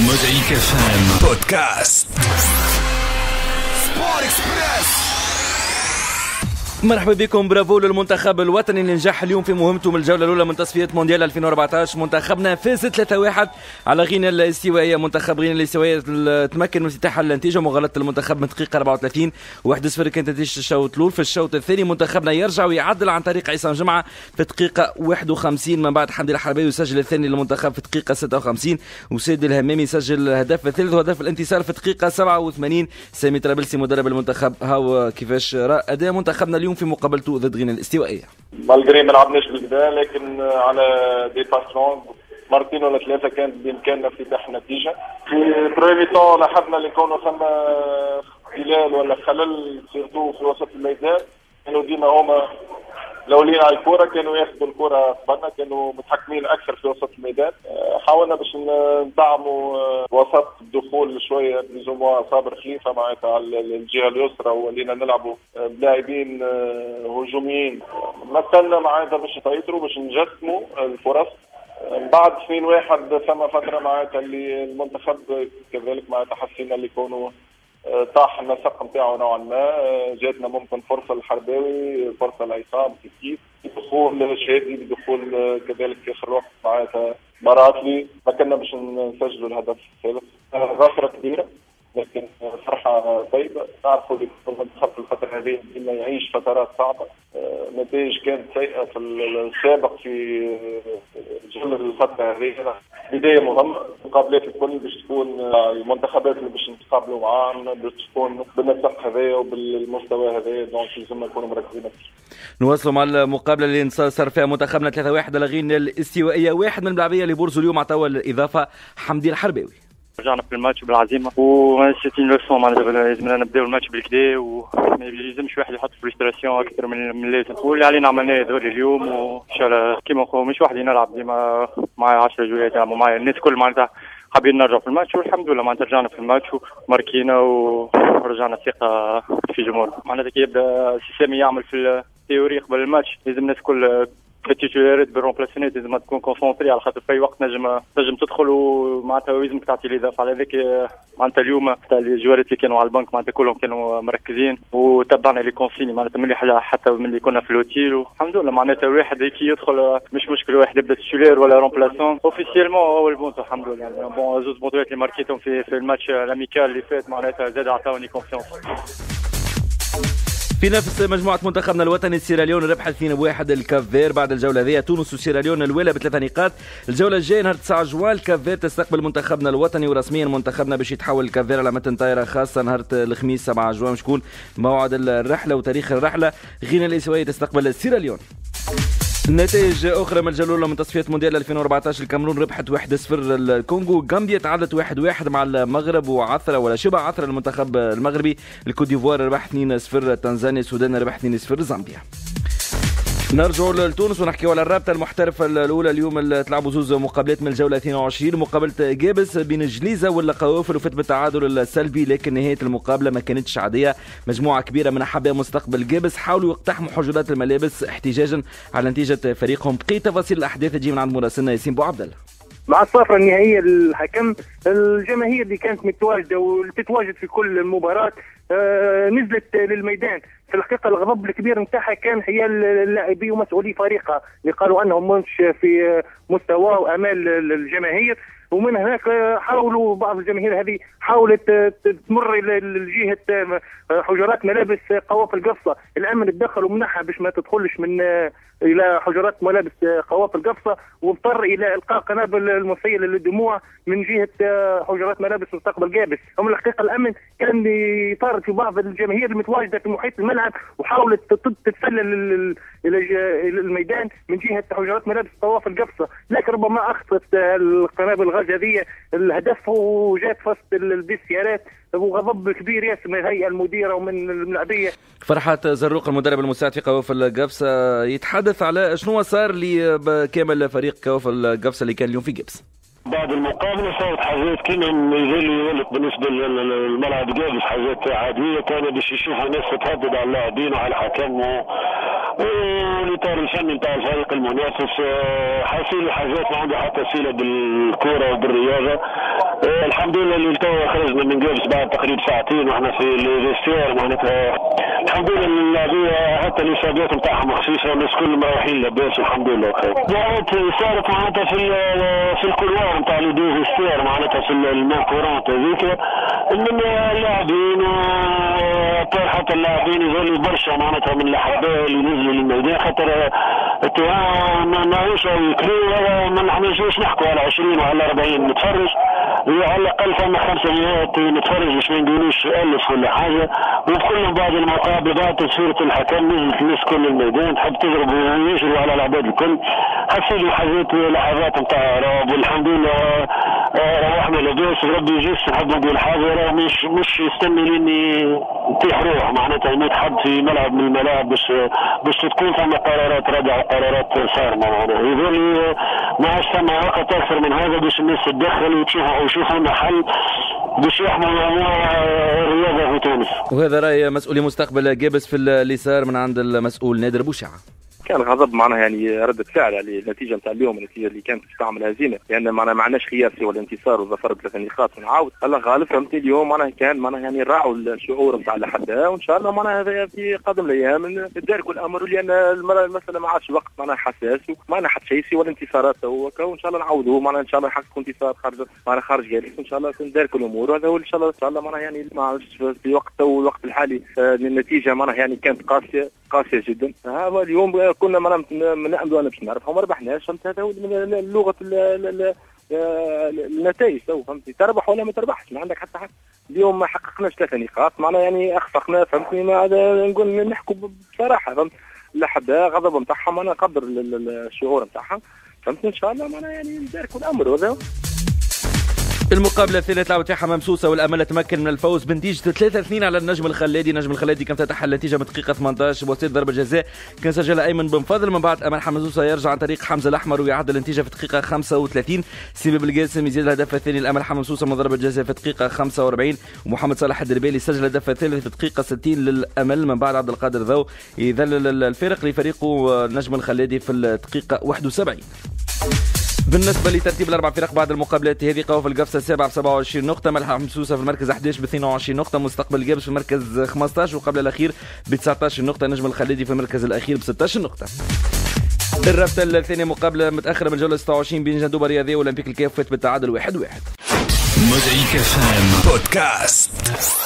Mosaïque FM بودكاست سبورت اكسبريس. مرحبا بكم. برافو للمنتخب الوطني اللي نجح اليوم في مهمته من الجولة الأولى من تصفيات مونديال 2014. منتخبنا فاز 3-1 على غينيا الاستوائية. منتخب غينيا الاستوائية تمكن من افتتاح النتيجة مغالطة المنتخب من دقيقة 34 1-0 كانت نتيجة الشوط الأول. في الشوط الثاني منتخبنا يرجع ويعدل عن طريق عصام جمعة في دقيقة 51 من بعد حمدي الحرباوي يسجل الثاني للمنتخب في دقيقة 56 وسيد الهمامي يسجل الهدف الثالث وهدف الانتصار في دقيقة 87. سامي طرابلسي مدرب المنتخب هاو كيفاش رأى أداء منتخبنا اليوم في مقابلته ضد غينيا الاستوائية. مالغري ما لعبناش بالكدا لكن على دي باسون مرتين ولا ثلاثه كانت بامكاننا افتتاح النتيجه. في بريمي طون لاحظنا اللي كانوا ثم اختلال ولا خلل سيرتو في وسط الميدان. كانوا ديما هما الاولين على الكره كانوا ياخذوا الكره قبلنا، كانوا متحكمين اكثر في وسط الميدان. حاولنا باش ندعموا وسط الدخول شويه بليزوموا صابر خليفه معناتها على الجهه اليسرى، ولينا نلعبوا بلاعبين هجوميين مثلنا معناتها باش يسيطروا باش نجسموا الفرص. بعد 2-1 ثم فتره معناتها اللي المنتخب كذلك معناتها حسينا اللي يكونوا طاح النسق نتاعو نوعا ما. جاتنا ممكن فرصه للحرباوي، فرصه لعصام كيف دخول شادي، بدخول كذلك في اخر وقت معناتها مراتلي ما كنا باش نسجلوا الهدف الثالث. غفره كبيره لكن فرحه طيبه. نعرفوا اللي المنتخب في الفتره هذه انه يعيش فترات صعبه. نتائج كانت سيئه في السابق في جل الفتره هذه. بدايه مهمه، المقابلات الكل باش تكون المنتخبات اللي باش نتقابلوا معاهم باش تكون بالنسق هذايا وبالمستوى هذايا، دونك لازم نكونوا مركزين اكثر. نواصلوا مع المقابله اللي صار فيها منتخبنا 3-1 على غينيا الاستوائيه. واحد من الملاعبيه اللي برزوا اليوم عطاو الاضافه حمدي الحرباوي. رجعنا في الماتش بالعزيمه وسيتي لوسون معناتها لازمنا نبداو الماتش بالكدا وما يلزمش واحد يحط فريستراسيون اكثر من اللازم، واللي علينا عملناه دوري اليوم وان شاء الله كيما نقولوا مش وحدي نلعب ديما معايا 10 جولات يلعبوا معايا الناس كل معناتها حابين نرجعوا في الماتش والحمد لله معناتها رجعنا في الماتش وماركينا ورجعنا ثقه في جمهور. معناتها كي يبدا سيسامي يعمل في التيوري قبل الماتش لازم الناس كل التيتولارات بالرومبلاسيونات لازم تكون كونسونطري على خاطر في اي وقت نجم تدخل ومعناتها لازمك تعطي الاضافه. على ذاك معناتها اليوم الجوارات اللي كانوا على البنك معناتها كلهم كانوا مركزين وتبعنا لي كونسيني معناتها من اللي حتى من اللي كنا في الاوتيل والحمد لله معناتها الواحد كي يدخل مش مشكل واحد يبدا تيتولار ولا رومبلاسون اوفيسيلمون هو البونت الحمد لله. يعني بون زوج بونتات اللي ماركيتهم في الماتش الاميكال اللي فات معناتها زاد عطاوني كونفيونس. في نفس مجموعة منتخبنا الوطني سيراليون ربح 2-1 الكافير. بعد الجولة هذه تونس وسيراليون الأولى ب3 نقاط. الجولة الجاية نهار 9 جوان الكافير تستقبل منتخبنا الوطني، ورسميا منتخبنا باش يتحول الكافير على متن طائرة خاصة نهار الخميس 7 جوان شكون موعد الرحلة وتاريخ الرحلة. غينيا الاستوائية تستقبل سيراليون. نتائج أخرى من الجولة الأولى من تصفيات مونديال 2014. الكاميرون ربحت 1-0 الكونغو. غامبيا تعادلت 1-1 مع المغرب وعثرة ولا شبه عثرة المنتخب المغربي. الكوت ديفوار ربح 2-0 تنزانيا. السودان ربح 2-0 زامبيا. نرجعوا لتونس ونحكيوا على الرابطة المحترفة الأولى. اليوم تلعبوا زوز مقابلات من الجولة 22. مقابلة جابس بين الجليزة والقوافل وفات بالتعادل السلبي، لكن نهاية المقابلة ما كانتش عادية. مجموعة كبيرة من أحباء مستقبل جابس حاولوا يقتحموا حجرات الملابس احتجاجا على نتيجة فريقهم. بقية تفاصيل الأحداث تجي من عند مراسلنا ياسين بو عبد الله. مع الصفرة النهائية للحكم الجماهير اللي كانت متواجدة واللي تتواجد في كل المباراة نزلت للميدان. في الحقيقة الغضب الكبير نتاعها كان هي اللاعبين ومسؤولي فريقها اللي قالوا أنهم مش في مستوى وأمال الجماهير، ومن هناك حاولوا بعض الجماهير هذه حاولت تمر الى جهه حجرات ملابس قوافل قفصه. الامن تدخل ومنحها باش ما تدخلش من الى حجرات ملابس قوافل قفصه، واضطر الى القاء قنابل المسيله للدموع من جهه حجرات ملابس مستقبل جابس. ومن الحقيقه الامن كان يطارد في بعض الجماهير المتواجده في محيط الملعب وحاولت تتسلل الى الميدان من جهه حجرات ملابس قوافل قفصه، لكن ربما اخطت القنابل الغاز هذه الهدف وجات فصل السيارات. وغضب كبير ياسر من الهيئه المديره ومن الملاعبيه. فرحات زروق المدرب المساعد في قوافل قفصة يتحدث على شنو صار لكامل فريق قوافل قفصة اللي كان اليوم في قبس. بعد المقابله صارت حاجات كنا يقول بالنسبه للملعب جابس حاجات عاديه، كان باش يشوفوا ناس تتهدد على اللاعبين وعلى الحكم والاطار الفني نتاع الفريق المنافس. حاصل حاجات ما عندها حتى صله بالكوره وبالرياضه. الحمد لله اللي تو خرجنا من جابس بعد تقريبا ساعتين واحنا في الفيستير معناتها الحمد لله اللاعبيه حتى الاصابات نتاعهم خفيفه الناس كل مروحين لاباس الحمد لله خير. صارت معناتها في الكولوار نتاع لي دو فيستير معناتها في الماء كورونت هذيك انما اللاعبين حتى اللاعبين يظلوا برشا معناتها من الاحباء اللي نزلوا للميدان خاطر ما ماهوش يكرهوا ما نحناش نحكوا على 20 وعلى 40 متفرج على الاقل فما 500 متفرج باش ما نقولوش 1000 ولا حاجه وبكل بعض المقابل بعد تصويره الحكم نزلت الناس كل الميدان تحب تضرب ويجروا على العباد الكل حسيت حاجات لحظات نتاع رعب والحمد لله روحنا لاباس ربي يجيس نحب نقول حاجه راه مش يستنى لاني نطيح روح معناتها يموت حد في ملعب من الملاعب باش تكون ثم قرارات رادعه وقرارات صارمه معناها يظل ما عادش ثم وقت اكثر من هذا باش الناس تتدخل ويشوفوا لنا حل باش يحموا الرياضه في تونس. وهذا راي مسؤولي مستقبل جابس في اليسار من عند المسؤول نادر بوشعه. كان غضب معناها يعني ردة فعل على النتيجة نتاع اليوم النتيجة اللي كانت تستعمل هزيمة لأن معناها ما عندناش خيار سوى الانتصار وظفر ب3 نقاط ونعاود الله غالب فهمتني اليوم معناها كان معناها يعني نراعوا الشعور نتاع الأحداث وإن شاء الله معناها هذا في قادم الأيام نداركوا الأمر لأن المسألة ما عادش وقت معناها حساس وما حد شيء سوى الانتصارات وإن شاء الله نعاودوه معناها إن شاء الله نحققوا انتصار خارج جالس وإن شاء الله نداركوا الأمور وهذا هو إن شاء الله معناها يعني ما عادش في الوقت الحالي النتيجة معناها يعني كانت قاسية جدا. هذا اليوم كنا معناها نأملوا أنا باش نعرفها وما ربحناش فهمت هذا هو من لغة النتائج فهمتني تربح ولا ما تربحش ما عندك حتى حق. اليوم ما حققناش 3 نقاط معنا يعني أخفقنا فهمتني ما هذا نقول نحكوا بصراحة فهمت لحدا غضب نتاعهم أنا نقدر الشعور نتاعهم فهمتني إن شاء الله معنا يعني نداركوا الأمر وهذا. المقابله الثانيه لعبت فيها حمام سوسه والامل تمكن من الفوز بنتيجه 3-2 على النجم الخلادي. النجم الخلادي كان فتح النتيجه من دقيقه 18 بواسطه ضربه جزاء كان سجلها ايمن بن فضل. من بعد امل حمام سوسه يرجع عن طريق حمزه الاحمر ويعدل النتيجه في دقيقه 35. سيمي بالقاسم يزيد الهدف الثاني لامل حمام سوسه من ضربه جزاء في دقيقه 45 ومحمد صالح الدربالي سجل الهدف الثالث في دقيقه 60 للامل. من بعد عبد القادر ذو يذلل الفارق لفريقه النجم الخلادي في الدقيقه 71. بالنسبة لترتيب الأربع فرق بعد المقابلات هذه قوة في القفصة السابعة ب27 نقطة، ملح حمام سوسة في المركز 11 ب22 نقطة، مستقبل جابس في المركز 15 وقبل الأخير ب19 نقطة، نجم الخليدي في المركز الأخير ب16 نقطة. الرابطة الثانية مقابلة متأخرة من الجولة 26 بين جندوبة الرياضية والأولمبيك الكاف فات بالتعادل 1-1. مزعيك FM بودكاست.